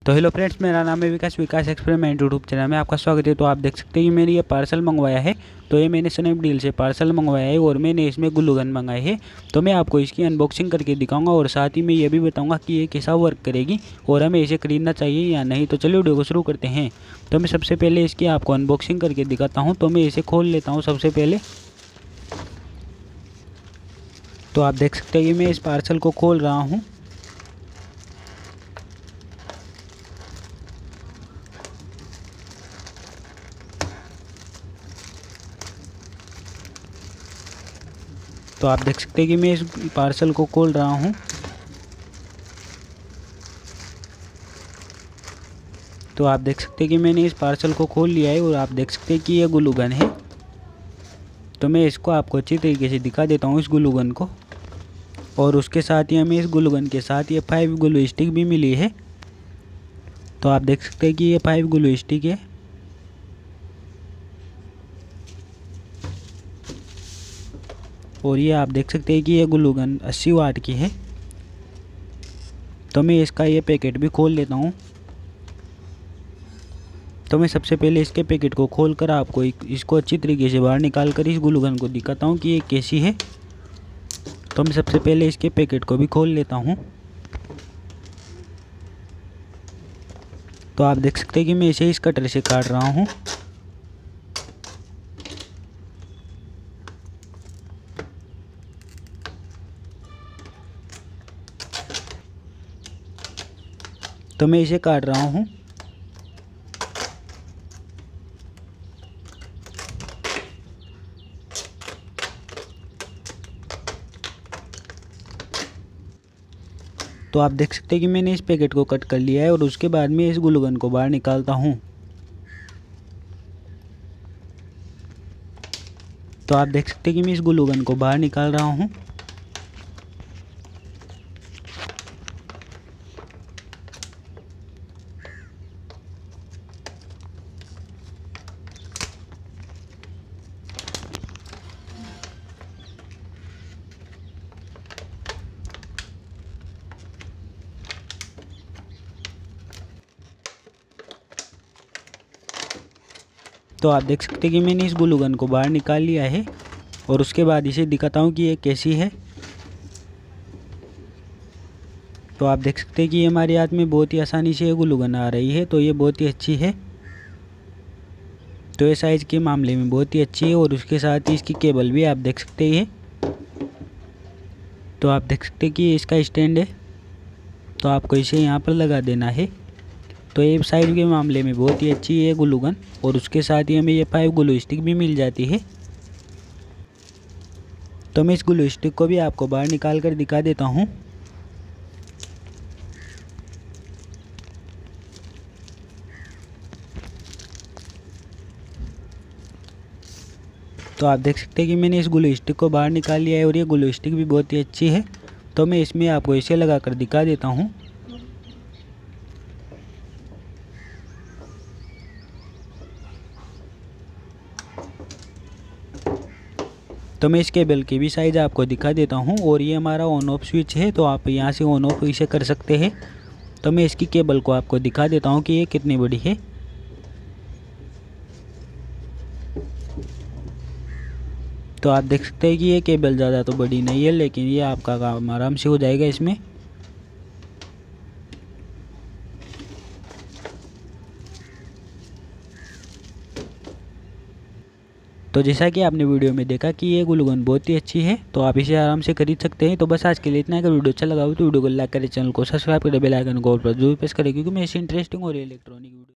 तो hello friends, मेरा नाम है विकास एक्सपेरिमेंट यूट्यूब चैनल में आपका स्वागत है। तो आप देख सकते हैं कि मैंने ये पार्सल मंगवाया है। तो ये मैंने स्नैपडील से पार्सल मंगवाया है और मैंने इसमें ग्लू गन मंगाई है। तो मैं आपको इसकी अनबॉक्सिंग करके दिखाऊंगा और साथ ही मैं ये भी बताऊंगा कि ये कैसा वर्क करेगी और हमें इसे खरीदना चाहिए या नहीं। तो चलिए वीडियो को शुरू करते हैं। तो मैं सबसे पहले इसकी आपको अनबॉक्सिंग करके दिखाता हूँ। तो मैं इसे खोल लेता हूँ सबसे पहले। तो आप देख सकते हैं कि मैं इस पार्सल को खोल रहा हूँ। तो आप देख सकते हैं कि मैं इस पार्सल को खोल रहा हूँ। तो आप देख सकते हैं कि मैंने इस पार्सल को खोल लिया है और आप देख सकते हैं कि ये ग्लू गन है। तो मैं इसको आपको अच्छी तरीके से दिखा देता हूँ इस ग्लू गन को। और उसके साथ ही हमें इस ग्लू गन के साथ ये 5 ग्लू स्टिक भी मिली है। तो आप देख सकते हैं कि ये 5 ग्लू स्टिक है। और ये आप देख सकते हैं कि ये ग्लू गन 80 वाट की है। तो मैं इसका ये पैकेट भी खोल लेता हूँ। तो मैं सबसे पहले इसके पैकेट को खोलकर आपको इसको अच्छी तरीके से बाहर निकाल कर इस ग्लू गन को दिखाता हूँ कि ये कैसी है। तो मैं सबसे पहले इसके पैकेट को भी खोल लेता हूँ। तो आप देख सकते हैं कि मैं इसे इस कटर से काट रहा हूँ। तो मैं इसे काट रहा हूँ। तो आप देख सकते हैं कि मैंने इस पैकेट को कट कर लिया है और उसके बाद में इस ग्लू गन को बाहर निकालता हूँ। तो आप देख सकते हैं कि मैं इस ग्लू गन को बाहर निकाल रहा हूँ। तो आप देख सकते हैं कि मैंने इस ग्लू गन को बाहर निकाल लिया है और उसके बाद इसे दिखाता हूँ कि ये कैसी है। तो आप देख सकते हैं कि ये हमारे हाथ में बहुत ही आसानी से ये ग्लू गन आ रही है। तो ये बहुत ही अच्छी है। तो ये साइज़ के मामले में बहुत ही अच्छी है और उसके साथ ही इसकी केबल भी आप देख सकते हैं। तो आप देख सकते हैं कि ये इसका स्टैंड है। तो आपको इसे यहाँ पर लगा देना है। तो ये साइज के मामले में बहुत ही अच्छी है ग्लू गन और उसके साथ ही हमें ये 5 ग्लू स्टिक भी मिल जाती है। तो मैं इस ग्लू स्टिक को भी आपको बाहर निकाल कर दिखा देता हूँ। तो आप देख सकते हैं कि मैंने इस ग्लू स्टिक को बाहर निकाल लिया है और ये ग्लू स्टिक भी बहुत ही अच्छी है। तो मैं इसमें आपको इसे लगा कर दिखा देता हूँ। तो मैं इस केबल की भी साइज़ आपको दिखा देता हूँ और ये हमारा ऑन ऑफ स्विच है। तो आप यहाँ से ऑन ऑफ इसे कर सकते हैं। तो मैं इसकी केबल को आपको दिखा देता हूँ कि ये कितनी बड़ी है। तो आप देख सकते हैं कि ये केबल ज़्यादा तो बड़ी नहीं है, लेकिन ये आपका काम आराम से हो जाएगा इसमें। तो जैसा कि आपने वीडियो में देखा कि ये ग्लू गन बहुत ही अच्छी है। तो आप इसे आराम से खरीद सकते हैं। तो बस आज के लिए इतना है। अगर वीडियो अच्छा लगा हो तो वीडियो को लाइक करें, चैनल को सब्सक्राइब करें, बेल आइकन को ऑल पर जरूर प्रेस करें, क्योंकि मैं ऐसी इंटरेस्टिंग और इलेक्ट्रॉनिक वीडियो